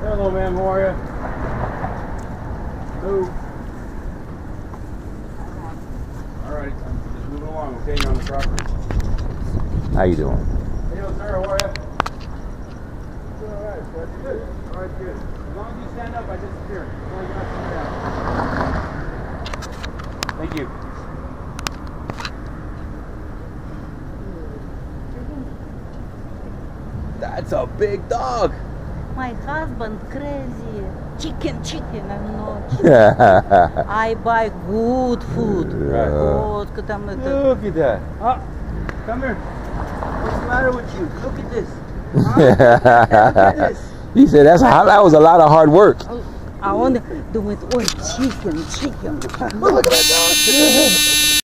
Hello, ma'am. How are you? Hello. All right. Just moving along. Okay, you're on the property. How you doing? Hey, sir. How are you? Doing all right. Glad you're good. All right, good. As long as you stand up, I disappear. As long as you're not sitting down. Thank you. That's a big dog. My husband crazy. Chicken and ночь. I buy good food. Вот, там это. Look at that. Oh, come here. What's the matter with you? Look at this. Look at this. He said that was a lot of hard work. А он думает, ой, chicken. Look at that dog.